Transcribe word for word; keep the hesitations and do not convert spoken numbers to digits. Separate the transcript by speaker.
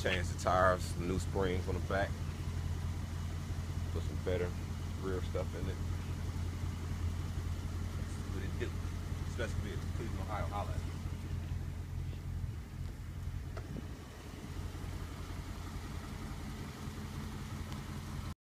Speaker 1: Change the tires, some new springs on the back, put some better rear stuff in it. That's what it do. Special Vehicles, Cleveland, Ohio. Holla at me.